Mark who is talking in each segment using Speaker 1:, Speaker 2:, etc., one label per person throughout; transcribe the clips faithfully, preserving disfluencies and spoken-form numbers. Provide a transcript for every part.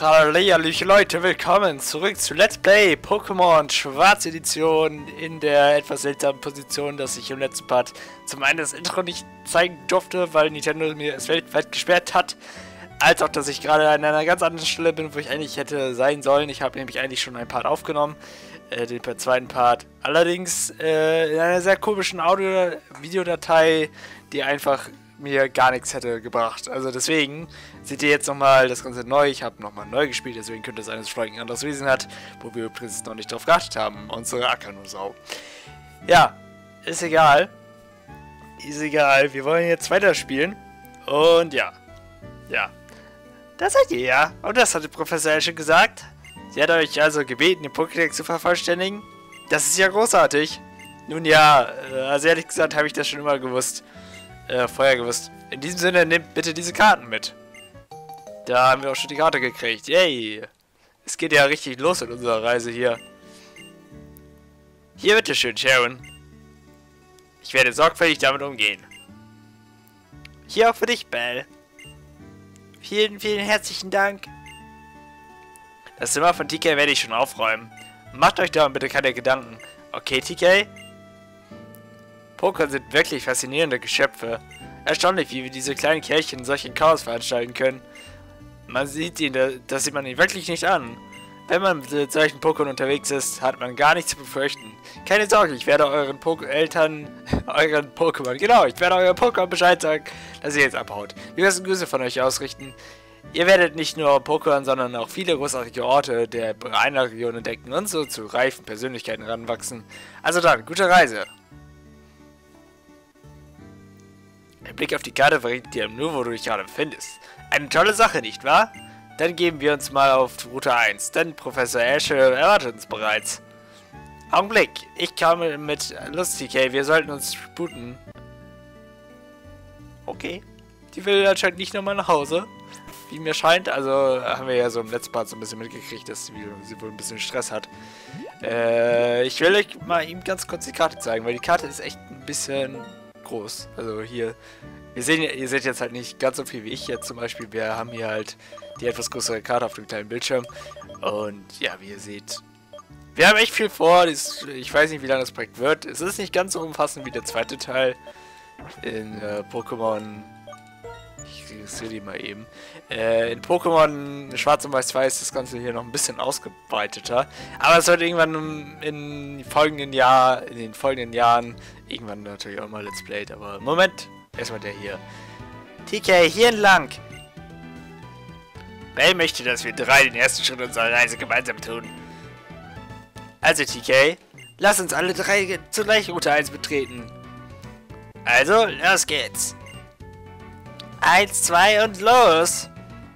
Speaker 1: Hallihallo Leute, willkommen zurück zu Let's Play Pokémon Schwarz Edition in der etwas seltsamen Position, dass ich im letzten Part zum einen das Intro nicht zeigen durfte, weil Nintendo mir es weltweit gesperrt hat, als auch, dass ich gerade an einer ganz anderen Stelle bin, wo ich eigentlich hätte sein sollen. Ich habe nämlich eigentlich schon einen Part aufgenommen, äh, den zweiten Part, allerdings äh, in einer sehr komischen Audio-Videodatei, die einfach mir gar nichts hätte gebracht. Also deswegen seht ihr jetzt nochmal das Ganze neu. Ich habe nochmal neu gespielt, deswegen könnte es eines Freundin anderes Wesen hat, wo wir übrigens noch nicht drauf geachtet haben. Unsere Akanosau. Ja, ist egal. Ist egal. Wir wollen jetzt weiterspielen. Und ja. Ja. Das seid ihr ja. Und das hatte Professor Esche gesagt. Sie hat euch also gebeten, den Pokédex zu vervollständigen. Das ist ja großartig. Nun ja, also ehrlich gesagt habe ich das schon immer gewusst. Äh, vorher gewusst. In diesem Sinne, nehmt bitte diese Karten mit. Da haben wir auch schon die Karte gekriegt. Yay! Es geht ja richtig los in unserer Reise hier. Hier, bitteschön, Sharon. Ich werde sorgfältig damit umgehen. Hier auch für dich, Belle. Vielen, vielen herzlichen Dank. Das Zimmer von T K werde ich schon aufräumen. Macht euch darum bitte keine Gedanken. Okay, T K? Pokémon sind wirklich faszinierende Geschöpfe. Erstaunlich, wie wir diese kleinen Kerlchen solche Chaos veranstalten können. Man sieht ihnen, das sieht man ihnen wirklich nicht an. Wenn man mit solchen Pokémon unterwegs ist, hat man gar nichts zu befürchten. Keine Sorge, ich werde euren Pok Eltern, euren Pokémon, genau, ich werde euren Pokémon Bescheid sagen, dass ihr jetzt abhaut. Wir müssen Grüße von euch ausrichten. Ihr werdet nicht nur Pokémon, sondern auch viele großartige Orte der einer Region entdecken und so zu reifen Persönlichkeiten ranwachsen. Also dann, gute Reise. Ein Blick auf die Karte verrät dir nur, wo du dich gerade befindest. Eine tolle Sache, nicht wahr? Dann geben wir uns mal auf Route eins, denn Professor Esche erwartet uns bereits. Augenblick, ich komme mit Lust, T K, wir sollten uns sputen. Okay, die will anscheinend nicht nochmal nach Hause, wie mir scheint. Also haben wir ja so im letzten Part so ein bisschen mitgekriegt, dass sie, sie wohl ein bisschen Stress hat. Äh, ich will euch mal ihm ganz kurz die Karte zeigen, weil die Karte ist echt ein bisschen groß. Also hier, wir sehen, ihr seht jetzt halt nicht ganz so viel wie ich jetzt zum Beispiel. Wir haben hier halt die etwas größere Karte auf dem kleinen Bildschirm. Und ja, wie ihr seht, wir haben echt viel vor. Ich weiß nicht, wie lange das Projekt wird. Es ist nicht ganz so umfassend wie der zweite Teil in äh, Pokémon. Ich registriere die mal eben. Äh, in Pokémon Schwarz und Weiß-zwei ist das Ganze hier noch ein bisschen ausgebreiteter. Aber es wird irgendwann in folgenden Jahr, in den folgenden Jahren irgendwann natürlich auch mal Let's Played. Aber Moment, erstmal der hier. T K, hier entlang. Belle möchte, dass wir drei den ersten Schritt unserer Reise gemeinsam tun. Also T K, lass uns alle drei zugleich Route eins betreten. Also, los geht's. Eins, zwei und los!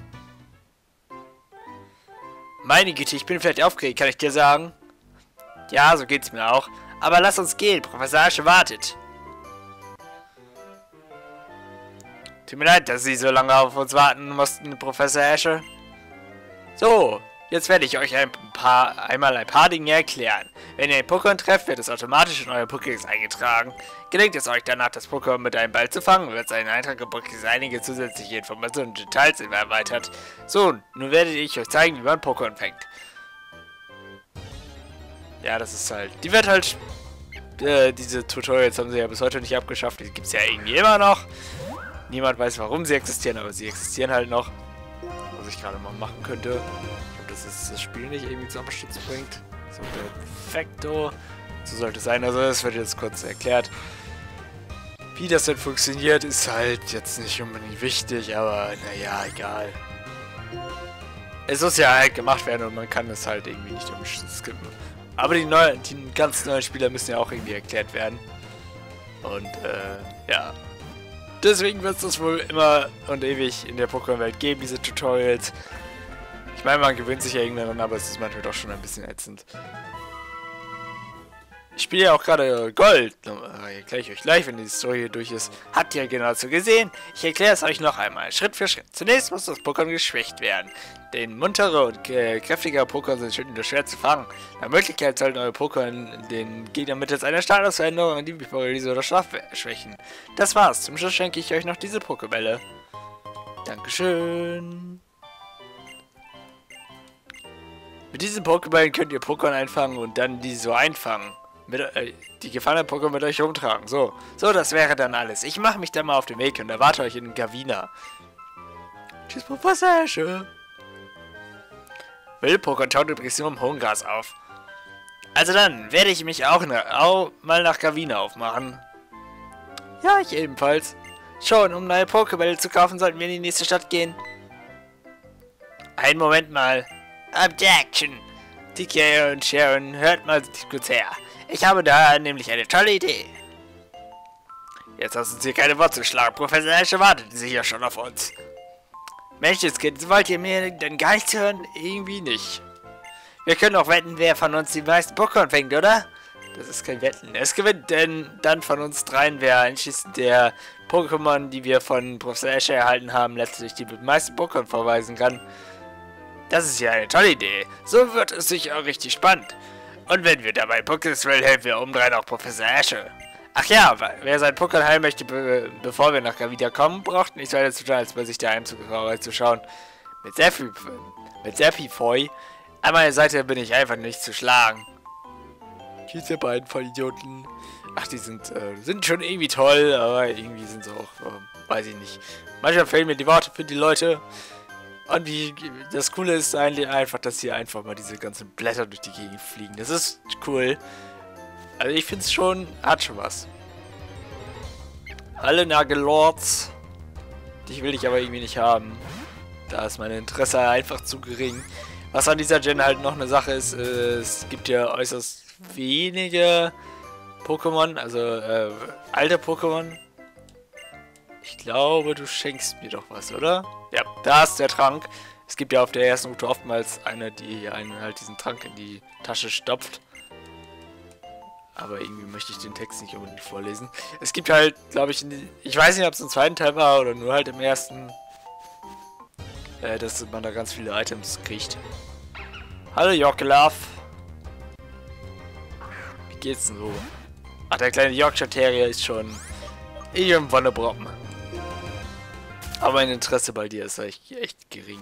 Speaker 1: Meine Güte, ich bin vielleicht aufgeregt, kann ich dir sagen? Ja, so geht's mir auch. Aber lass uns gehen, Professor Esche wartet. Tut mir leid, dass Sie so lange auf uns warten mussten, Professor Esche. So, jetzt werde ich euch ein paar, einmal ein paar Dinge erklären. Wenn ihr ein Pokémon trefft, wird es automatisch in euer Pokédex eingetragen. Gelingt es euch danach, das Pokémon mit einem Ball zu fangen, wird sein Eintrag im Pokédex einige zusätzliche Informationen und Details erweitert. So, nun werde ich euch zeigen, wie man Pokémon fängt. Ja, das ist halt... Die wird halt... Äh, diese Tutorials haben sie ja bis heute nicht abgeschafft. Die gibt es ja irgendwie immer noch. Niemand weiß, warum sie existieren, aber sie existieren halt noch. Was ich gerade mal machen könnte. Ich glaube, dass es das Spiel nicht irgendwie zum Absturz bringt. So, perfekto. So sollte es sein. Also, das wird jetzt kurz erklärt. Wie das denn funktioniert, ist halt jetzt nicht unbedingt wichtig, aber naja, egal. Es muss ja halt gemacht werden und man kann es halt irgendwie nicht umskippen. Aber die, neuen, die ganz neuen Spieler müssen ja auch irgendwie erklärt werden. Und, äh, ja. Deswegen wird es das wohl immer und ewig in der Pokémon-Welt geben, diese Tutorials. Ich meine, man gewöhnt sich ja irgendwann an, aber es ist manchmal doch schon ein bisschen ätzend. Ich spiele ja auch gerade Gold. Erkläre ich euch gleich, wenn die Story hier durch ist. Habt ihr genau so gesehen? Ich erkläre es euch noch einmal, Schritt für Schritt. Zunächst muss das Pokémon geschwächt werden. Denn muntere und äh, kräftige Pokémon sind nur schwer zu fangen. Nach Möglichkeit sollten eure Pokémon den Gegner mittels einer Statusveränderung, indem die Paralyse oder Schlaf schwächen. Das war's. Zum Schluss schenke ich euch noch diese Pokébälle. Dankeschön. Mit diesen Pokébällen könnt ihr Pokémon einfangen und dann die so einfangen. Mit, äh, die gefangenen Pokémon mit euch rumtragen. So, so, das wäre dann alles. Ich mache mich dann mal auf den Weg und erwarte euch in Gavina. Tschüss, Professor Esche. Wild-Pokémon taucht übrigens nur im hohen Gras auf. Also dann werde ich mich auch, ne, auch mal nach Gavina aufmachen. Ja, ich ebenfalls. Schon, um neue Pokébälle zu kaufen, sollten wir in die nächste Stadt gehen. Einen Moment mal. Objection. T K und Sharon, hört mal kurz her. Ich habe da nämlich eine tolle Idee. Jetzt hast du uns hier keine Worte zu schlagen. Professor Esche wartet sicher schon auf uns. Menschenskind, wollt ihr mir denn gar nichts hören? Irgendwie nicht. Wir können auch wetten, wer von uns die meisten Pokémon fängt, oder? Das ist kein Wetten. Es gewinnt denn dann von uns dreien, wer einschließlich der Pokémon, die wir von Professor Esche erhalten haben, letztlich die meisten Pokémon verweisen kann. Das ist ja eine tolle Idee. So wird es sicher richtig spannend. Und wenn wir dabei Pokémon will, helfen wir obendrein auch Professor Esche. Ach ja, wer sein Pokémon heilen möchte, be bevor wir nach Gavina kommen, braucht nicht weiter zu tun, als bei sich daheim zu, zu schauen. Mit sehr viel, mit sehr viel Feu. An meiner Seite bin ich einfach nicht zu schlagen. Diese beiden Vollidioten. Ach, die sind, äh, sind schon irgendwie toll, aber irgendwie sind sie auch, äh, weiß ich nicht. Manchmal fehlen mir die Worte für die Leute. Und wie, das Coole ist eigentlich einfach, dass hier einfach mal diese ganzen Blätter durch die Gegend fliegen. Das ist cool. Also ich finde es schon, hat schon was. Alle Nagelords. Die will ich aber irgendwie nicht haben. Da ist mein Interesse einfach zu gering. Was an dieser Gen halt noch eine Sache ist, äh, es gibt ja äußerst wenige Pokémon, also äh, alte Pokémon. Ich glaube, du schenkst mir doch was, oder? Ja, da ist der Trank. Es gibt ja auf der ersten Route oftmals eine, die einen halt diesen Trank in die Tasche stopft. Aber irgendwie möchte ich den Text nicht unbedingt vorlesen. Es gibt halt, glaube ich, in die, ich weiß nicht, ob es im zweiten Teil war oder nur halt im ersten, äh, dass man da ganz viele Items kriegt. Hallo Yorkelaf. Wie geht's denn so? Ach, der kleine Yorkshire Terrier ist schon irgendwann eine Brocken. Aber mein Interesse bei dir ist echt, echt gering.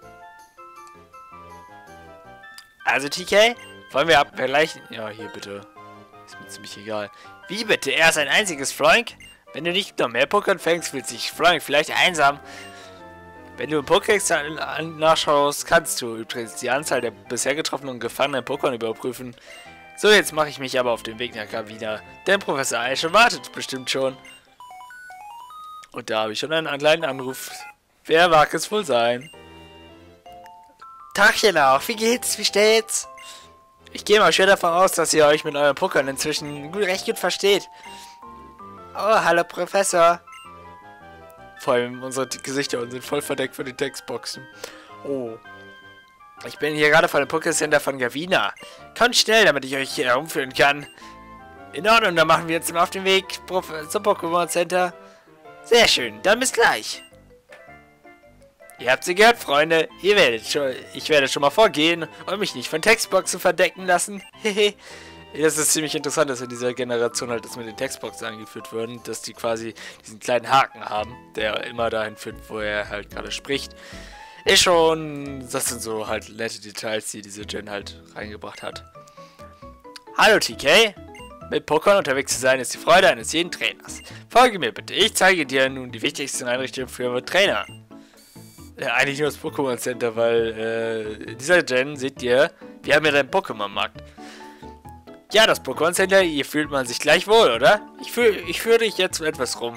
Speaker 1: Also T K, wollen wir ab vergleichen? Ja, hier bitte. Ist mir ziemlich egal. Wie bitte? Er ist ein einziges Floink? Wenn du nicht noch mehr Pokémon fängst, fühlt sich Floink vielleicht einsam. Wenn du im Pokédex nachschaust, kannst du übrigens die Anzahl der bisher getroffenen und gefangenen Pokémon überprüfen. So, jetzt mache ich mich aber auf den Weg nach Gavina. Denn Professor Esche wartet bestimmt schon. Und da habe ich schon einen kleinen Anruf. Wer mag es wohl sein? Tagchen auch, wie geht's? Wie steht's? Ich gehe mal schwer davon aus, dass ihr euch mit eurem Pokémon inzwischen gut, recht gut versteht. Oh, hallo Professor. Vor allem unsere Gesichter sind voll verdeckt von den Textboxen. Oh. Ich bin hier gerade vor dem Pokécenter von Gavina. Kommt schnell, damit ich euch hier herumführen kann. In Ordnung, dann machen wir jetzt mal auf den Weg zum Pokémon Center. Sehr schön, dann bis gleich. Ihr habt sie gehört, Freunde. Ihr werdet schon, ich werde schon mal vorgehen und mich nicht von Textboxen verdecken lassen. Hehe. Das ist ziemlich interessant, dass in dieser Generation halt das mit den Textboxen angeführt würden, dass die quasi diesen kleinen Haken haben, der immer dahin führt, wo er halt gerade spricht. Ist schon, das sind so halt nette Details, die diese Gen halt reingebracht hat. Hallo T K. Mit Pokémon unterwegs zu sein ist die Freude eines jeden Trainers. Folge mir bitte, ich zeige dir nun die wichtigsten Einrichtungen für Trainer. Ja, eigentlich nur das Pokémon Center, weil äh, in dieser Gen seht ihr, wir haben ja den Pokémon-Markt. Ja, das Pokémon Center, hier fühlt man sich gleich wohl, oder? Ich, fühl, ich führe dich jetzt etwas rum.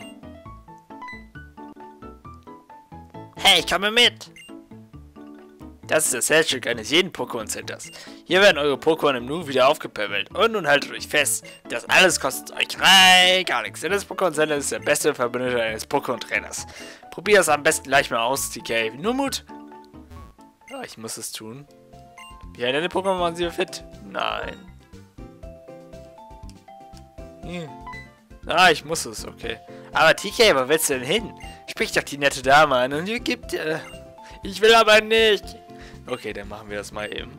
Speaker 1: Hey, ich komme mit! Das ist das Herzstück eines jeden Pokémon Centers. Hier werden eure Pokémon im Nu wieder aufgepäppelt. Und nun haltet euch fest, das alles kostet euch rein gar nichts. Denn das Pokémon Center ist der beste Verbündeter eines Pokémon Trainers. Probier es am besten gleich mal aus, T K. Nur Mut! Ja, ich muss es tun. Wie deine Pokémon waren sie fit? Nein. Hm. Ah, ich muss es, okay. Aber T K, wo willst du denn hin? Sprich doch die nette Dame an und ihr gibt... Äh, ich will aber nicht. Okay, dann machen wir das mal eben.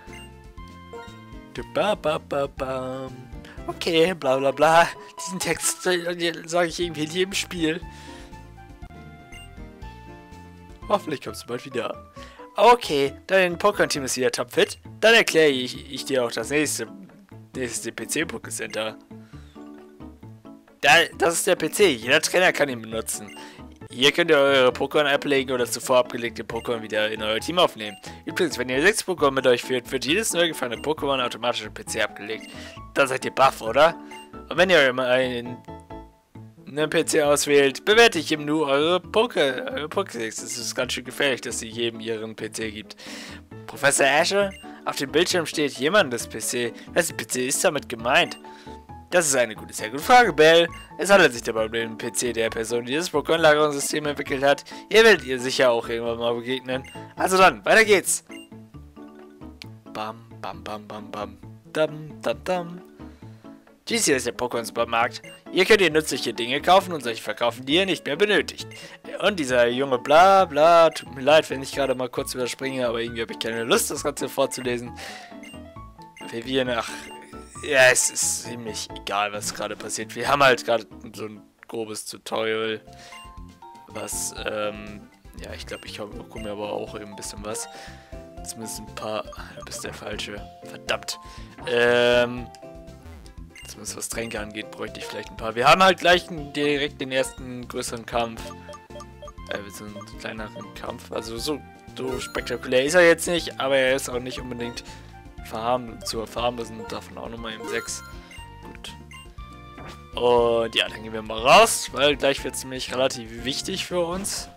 Speaker 1: Okay, bla bla bla. Diesen Text sage ich irgendwie in jedem Spiel. Hoffentlich kommst du bald wieder. Okay, dein Pokémon-Team ist wieder topfit. Dann erkläre ich, ich dir auch das nächste, nächste P C-Poké-Center. Da, das ist der P C. Jeder Trainer kann ihn benutzen. Hier könnt ihr eure Pokémon ablegen oder zuvor abgelegte Pokémon wieder in euer Team aufnehmen. Übrigens, wenn ihr sechs Pokémon mit euch führt, wird jedes neu gefangene Pokémon automatisch im P C abgelegt. Dann seid ihr baff, oder? Und wenn ihr immer einen, einen P C auswählt, bewerte ich ihm nur eure Poké, eure Pokédex. Es ist ganz schön gefährlich, dass sie jedem ihren P C gibt. Professor Asher, auf dem Bildschirm steht jemandes P C. Wessen P C ist damit gemeint? Das ist eine gute, sehr gute Frage, Bell. Es handelt sich dabei um den P C der Person, die das Pokémon-Lagerungssystem entwickelt hat. Ihr werdet ihr sicher auch irgendwann mal begegnen. Also dann, weiter geht's. Bam, bam, bam, bam, bam. Dam, dam, dam. Dies hier ist der Pokémon-Supermarkt. Hier könnt ihr nützliche Dinge kaufen und solche verkaufen, die ihr nicht mehr benötigt. Und dieser junge Bla Bla, tut mir leid, wenn ich gerade mal kurz überspringe, aber irgendwie habe ich keine Lust, das Ganze vorzulesen. Vivian, ach, ja, es ist ziemlich egal, was gerade passiert. Wir haben halt gerade so ein grobes Tutorial, was, ähm, ja, ich glaube, ich bekomme mir aber auch eben ein bisschen was. Zumindest ein paar, du bist der Falsche, verdammt. Ähm, zumindest was Tränke angeht, bräuchte ich vielleicht ein paar. Wir haben halt gleich direkt den ersten größeren Kampf. Äh, so einen kleineren Kampf. Also so, so spektakulär ist er jetzt nicht, aber er ist auch nicht unbedingt Farm, zu erfahren. Wir sind davon auch nochmal im sechs. Gut. Und ja, dann gehen wir mal raus, weil gleich wird es nämlich relativ wichtig für uns.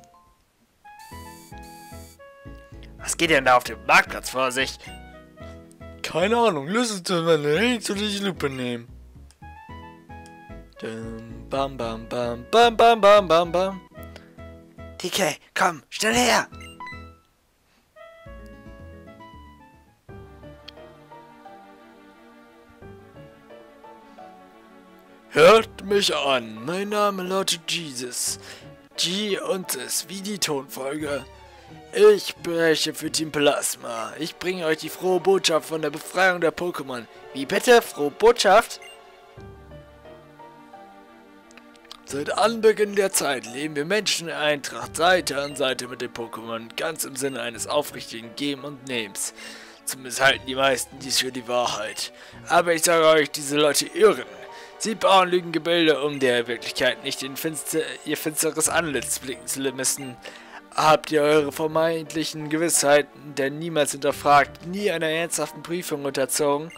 Speaker 1: Was geht denn da auf dem Marktplatz vor sich? Keine Ahnung, lass uns doch mal eine hinterliche Lupe nehmen. Bam, bam, bam, bam, bam, bam, bam, bam. T K, komm, schnell her! Hört mich an, mein Name lautet Jesus. G und S wie die Tonfolge. Ich spreche für Team Plasma. Ich bringe euch die frohe Botschaft von der Befreiung der Pokémon. Wie bitte? Frohe Botschaft? Seit Anbeginn der Zeit leben wir Menschen in Eintracht Seite an Seite mit den Pokémon, ganz im Sinne eines aufrichtigen Geben und Nehmens. Zumindest halten die meisten dies für die Wahrheit. Aber ich sage euch, diese Leute irren. Sie bauen Lügengebilde, um der Wirklichkeit nicht in finster, ihr finsteres Antlitz blicken zu müssen. Habt ihr eure vermeintlichen Gewissheiten denn niemals hinterfragt, nie einer ernsthaften Prüfung unterzogen?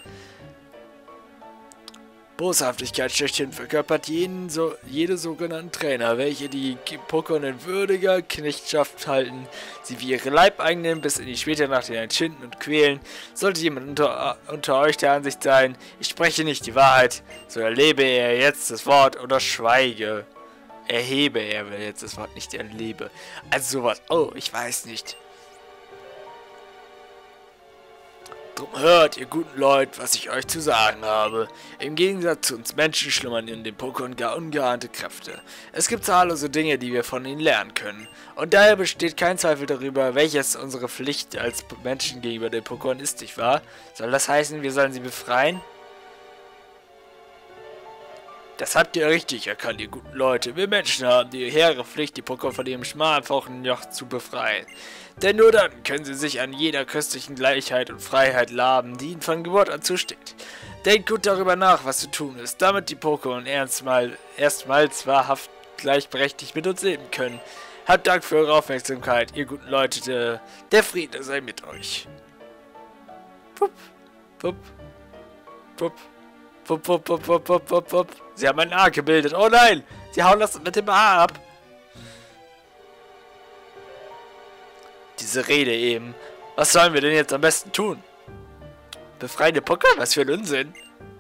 Speaker 1: Boshaftigkeit schlechthin verkörpert jeden so, jede sogenannten Trainer, welche die Pokémon in würdiger Knechtschaft halten, sie wie ihre Leibeigenen bis in die späte Nacht hinein und quälen. Sollte jemand unter, unter euch der Ansicht sein, ich spreche nicht die Wahrheit, so erlebe er jetzt das Wort oder schweige. Erhebe er will jetzt das Wort, nicht erlebe. Also sowas. Oh, ich weiß nicht. Drum hört, ihr guten Leute, was ich euch zu sagen habe. Im Gegensatz zu uns Menschen schlummern in den Pokémon gar ungeahnte Kräfte. Es gibt zahllose Dinge, die wir von ihnen lernen können. Und daher besteht kein Zweifel darüber, welches unsere Pflicht als Menschen gegenüber den Pokémon ist, nicht wahr? Soll das heißen, wir sollen sie befreien? Das habt ihr richtig erkannt, ihr guten Leute. Wir Menschen haben die hehre Pflicht, die Pokémon von ihrem schmalfauchen Joch zu befreien. Denn nur dann können sie sich an jeder köstlichen Gleichheit und Freiheit laben, die ihnen von Geburt an zusteht. Denkt gut darüber nach, was zu tun ist, damit die Pokémon erstmal, erstmals wahrhaft gleichberechtigt mit uns leben können. Habt Dank für eure Aufmerksamkeit, ihr guten Leute. Der, der Friede sei mit euch. Pup, pup, pup. Wupp, wupp, wupp, wupp, wupp, wupp, wupp. Sie haben ein A gebildet. Oh nein! Sie hauen das mit dem A ab. Diese Rede eben. Was sollen wir denn jetzt am besten tun? Befreien die Pokémon? Was für ein Unsinn.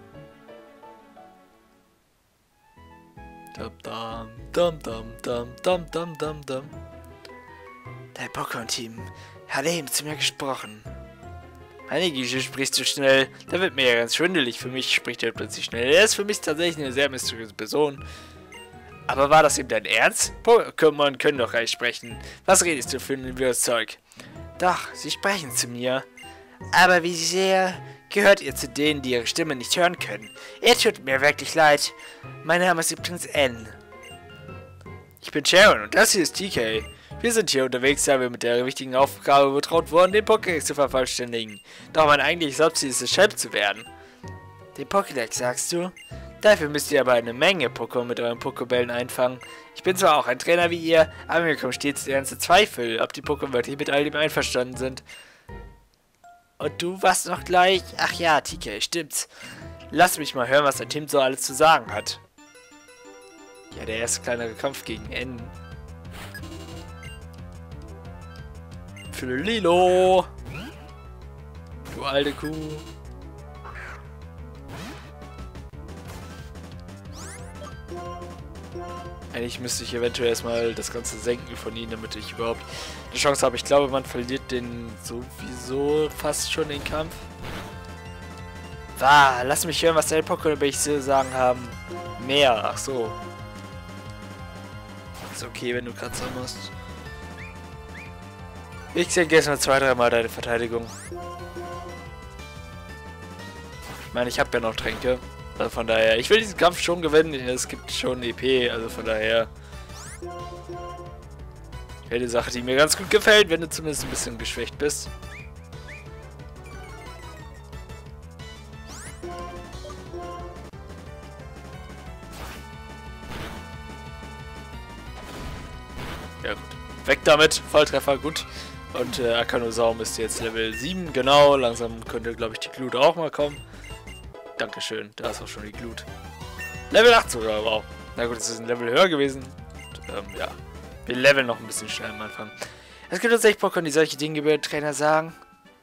Speaker 1: Dum, dum, dum, dum, dum, dum, dum, dum. Dein Pokémon-Team hat eben zu mir gesprochen. Einige spricht zu schnell, da wird mir ja ganz schwindelig. Für mich spricht er plötzlich schnell. Er ist für mich tatsächlich eine sehr mysteriöse Person. Aber war das eben dein Ernst? Pokémon können doch recht sprechen. Was redest du für ein wirres Zeug? Doch, sie sprechen zu mir. Aber wie sehr gehört ihr zu denen, die ihre Stimme nicht hören können? Er tut mir wirklich leid. Mein Name ist übrigens N. Ich bin Sharon und das hier ist T K. Wir sind hier unterwegs, da wir mit der wichtigen Aufgabe betraut wurden, den Pokédex zu vervollständigen. Doch mein eigentliches Hauptziel ist es, Champ zu werden. Den Pokédex, sagst du? Dafür müsst ihr aber eine Menge Pokémon mit euren Pokébällen einfangen. Ich bin zwar auch ein Trainer wie ihr, aber mir kommen stets die ganze Zweifel, ob die Pokémon wirklich mit all dem einverstanden sind. Und du warst noch gleich? Ach ja, T K, stimmt's. Lass mich mal hören, was dein Team so alles zu sagen hat. Ja, der erste kleinere Kampf gegen N. Für Lilo. Du alte Kuh. Eigentlich müsste ich eventuell erstmal das Ganze senken von ihnen, damit ich überhaupt eine Chance habe. Ich glaube, man verliert den sowieso fast schon den Kampf. Wah, lass mich hören, was deine Pokémon zu sagen haben. Mehr, ach so. Ist okay, wenn du Kratzer machst. Ich senke erstmal zwei, dreimal deine Verteidigung. Ich meine, ich habe ja noch Tränke. Also von daher, ich will diesen Kampf schon gewinnen. Es gibt schon E P, also von daher. Wäre eine Sache, die mir ganz gut gefällt, wenn du zumindest ein bisschen geschwächt bist. Ja gut. Weg damit, Volltreffer, gut. Und äh, Akanosaurus ist jetzt Level sieben, genau. Langsam könnte, glaube ich, die Glut auch mal kommen. Dankeschön, da ist auch schon die Glut. Level acht sogar, wow. Na gut, es ist ein Level höher gewesen. Und, ähm, ja. Wir leveln noch ein bisschen schnell am Anfang. Es gibt tatsächlich Pokémon, die solche Dinge über den Trainer sagen.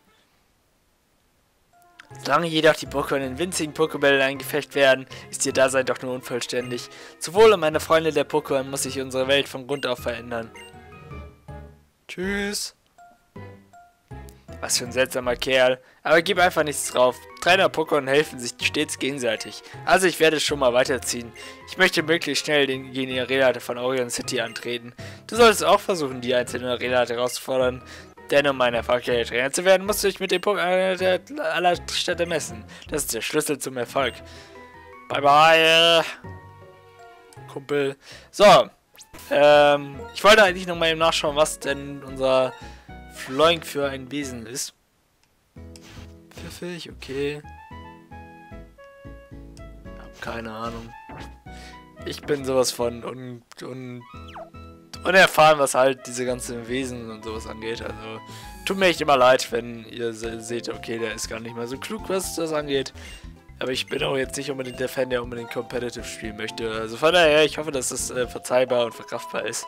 Speaker 1: Solange jedoch die Pokémon in winzigen Pokébällen eingefecht werden, ist ihr Dasein doch nur unvollständig. Zu Wohle meiner Freunde der Pokémon muss sich unsere Welt von Grund auf verändern. Tschüss. Was für ein seltsamer Kerl. Aber gib einfach nichts drauf. Trainer Pokémon helfen sich stets gegenseitig. Also ich werde schon mal weiterziehen. Ich möchte möglichst schnell den gegen die Arena von Orion City antreten. Du solltest auch versuchen, die einzelnen Arena herauszufordern. Denn um ein erfolgreicher Trainer zu werden, musst du dich mit dem Pokémon aller Städte messen. Das ist der Schlüssel zum Erfolg. Bye bye. Kumpel. So. Ähm, ich wollte eigentlich noch mal eben nachschauen, was denn unser Floink für ein Wesen ist. Pfiffig, okay. Hab keine Ahnung. Ich bin sowas von un, un, unerfahren, was halt diese ganzen Wesen und sowas angeht. Also tut mir echt immer leid, wenn ihr se seht, okay, der ist gar nicht mal so klug, was das angeht. Aber ich bin auch jetzt nicht unbedingt der Fan, der unbedingt competitive spielen möchte. Also von daher, ich hoffe, dass das äh, verzeihbar und verkraftbar ist.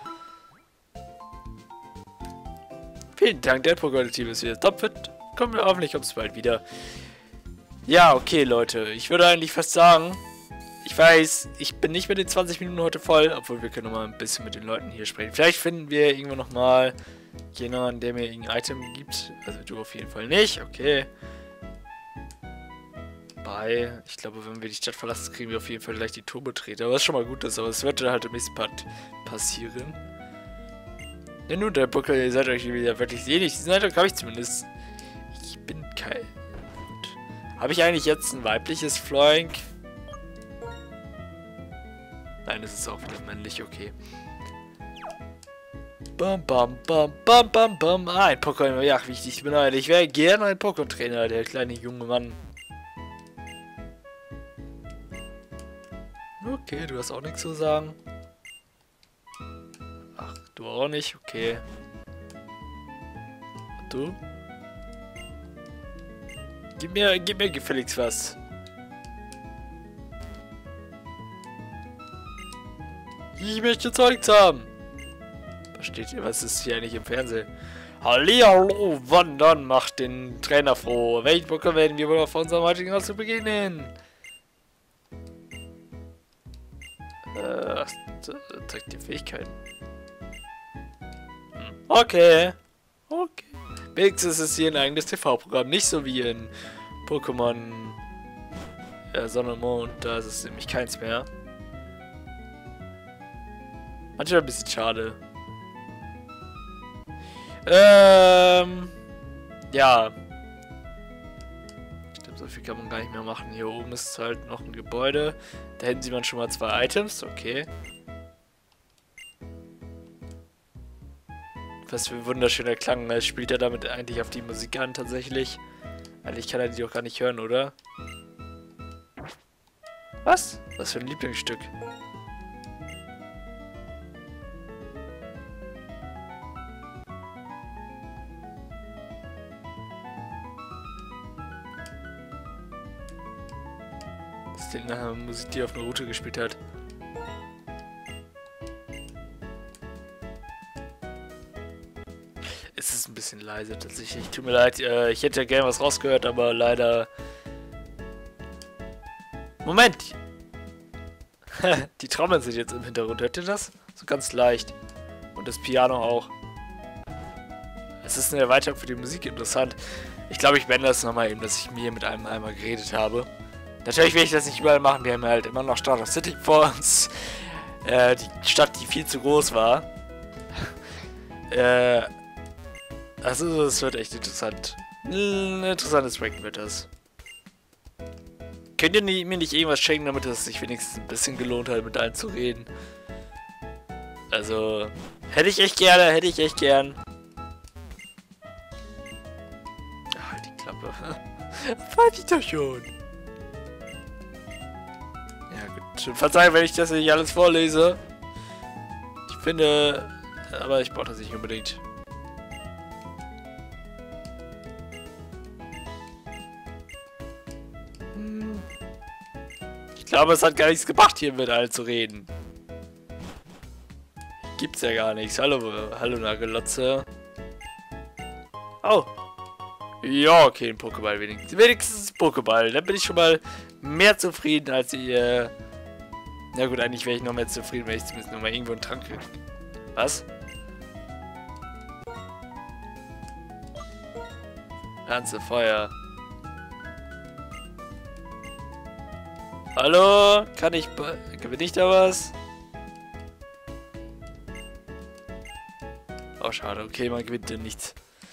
Speaker 1: Vielen Dank, der Pokémon-Team ist wieder topfit. Kommen wir hoffentlich kommt's bald wieder. Ja, okay, Leute. Ich würde eigentlich fast sagen, ich weiß, ich bin nicht mit den zwanzig Minuten heute voll, obwohl wir können noch mal ein bisschen mit den Leuten hier sprechen. Vielleicht finden wir irgendwo noch mal jemanden, der mir irgendein Item gibt. Also du auf jeden Fall nicht, okay. Bei, ich glaube, wenn wir die Stadt verlassen, kriegen wir auf jeden Fall gleich die Turbo-Treter. Was schon mal gut ist, aber es wird halt im nächsten Part passieren. Ja nun, der Pokémon, ihr seid euch wieder wirklich ähnlich. Diesen Eindruck habe ich zumindest. Ich bin kein... Habe ich eigentlich jetzt ein weibliches Floink? Nein, es ist auch wieder männlich, okay. Bam, bam, bam, bam, bam, bam. Ah, ein Pokémon, ja, wichtig. Ich bin ein, ich wäre gerne ein Pokémon-Trainer, der kleine junge Mann. Okay, du hast auch nichts zu sagen. Ach, du auch nicht, okay. Und du? Gib mir, gib mir gefälligst was. Ich möchte Zeugs haben. Versteht ihr, was ist hier eigentlich im Fernsehen? Hallihallo, Wandern macht den Trainer froh. Welchen Pokémon werden wir wohl auf unserem heutigen Ausflug beginnen? Äh, zeigt die Fähigkeiten. Hm. Okay. Okay. Wenigstens ist es hier ein eigenes T V-Programm. Nicht so wie in Pokémon äh, Sonne und Mond. Da ist es nämlich keins mehr. Manchmal ein bisschen schade. Ähm. Ja. Ich glaube, so viel kann man gar nicht mehr machen. Hier oben ist halt noch ein Gebäude. Da hinten sieht man schon mal zwei Items. Okay. Was für ein wunderschöner Klang. Er spielt ja damit eigentlich auf die Musik an, tatsächlich. Eigentlich kann er die doch gar nicht hören, oder? Was? Was für ein Lieblingsstück? Das ist die nachher Musik, die auf einer Route gespielt hat. Es ist ein bisschen leise tatsächlich. Tut mir leid, äh, ich hätte ja gerne was rausgehört, aber leider... Moment! Die Trommeln sind jetzt im Hintergrund. Hört ihr das? So ganz leicht. Und das Piano auch. Es ist eine Erweiterung für die Musik interessant. Ich glaube, ich beende das nochmal eben, dass ich mir mit einem einmal geredet habe. Natürlich will ich das nicht überall machen. Wir haben halt immer noch Start of City vor uns. Äh, die Stadt, die viel zu groß war. äh... Also, das wird echt interessant. Ein interessantes Ranking wird das. Könnt ihr nie, mir nicht irgendwas schenken, damit es sich wenigstens ein bisschen gelohnt hat, mit allen zu reden? Also, hätte ich echt gerne, hätte ich echt gern. Ach, halt die Klappe. Weiß ich doch schon. Ja gut, verzeiht, wenn ich das nicht alles vorlese. Ich finde, aber ich brauche das nicht unbedingt. Ich glaube, es hat gar nichts gebracht, hier mit allen zu reden. Gibt's ja gar nichts. Hallo, hallo Nagelotze. Oh. Ja, okay, ein Pokéball wenigstens. Wenigstens ein Pokéball. Dann bin ich schon mal mehr zufrieden, als ihr... Na gut, eigentlich wäre ich noch mehr zufrieden, wenn ich zumindest noch mal irgendwo einen Trank kriege. Was? Ganze Feuer. Hallo? Kann ich... Gewinne ich da was? Oh, schade. Okay, man gewinnt ja nichts.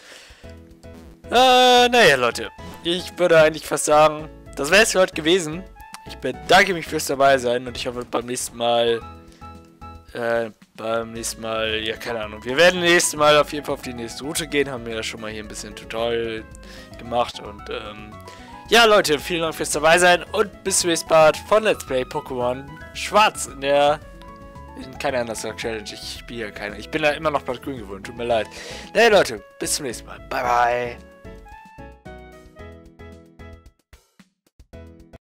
Speaker 1: Äh, naja, Leute. Ich würde eigentlich fast sagen, das wäre es für heute gewesen. Ich bedanke mich fürs dabei sein und ich hoffe beim nächsten Mal... Äh, beim nächsten Mal... Ja, keine Ahnung. Wir werden nächstes Mal auf jeden Fall auf die nächste Route gehen. Haben wir ja schon mal hier ein bisschen Tutorial gemacht und, ähm... ja, Leute, vielen Dank fürs dabei sein und bis zum nächsten Part von Let's Play Pokémon Schwarz in der... in keiner anderen Challenge. Ich spiele ja keine. Ich bin da immer noch bei Grün gewohnt. Tut mir leid. Nee, Leute, bis zum nächsten Mal. Bye, bye.